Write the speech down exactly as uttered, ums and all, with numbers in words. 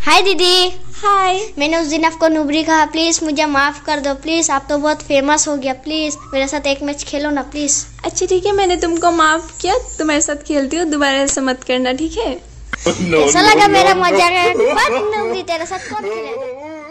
हाय दीदी। हाय। मैंने उस दिन आपको नुबरी कहा, प्लीज मुझे माफ कर दो प्लीज, आप तो बहुत फेमस हो गया, प्लीज मेरे साथ एक मैच खेलो ना प्लीज। अच्छा ठीक है, मैंने तुमको माफ किया, तुम्हारे साथ खेलती हूँ, दोबारा ऐसा मत करना ठीक है। कैसा लगा मेरा मजाक? नुबरी तेरे साथ कौन खेलेगा?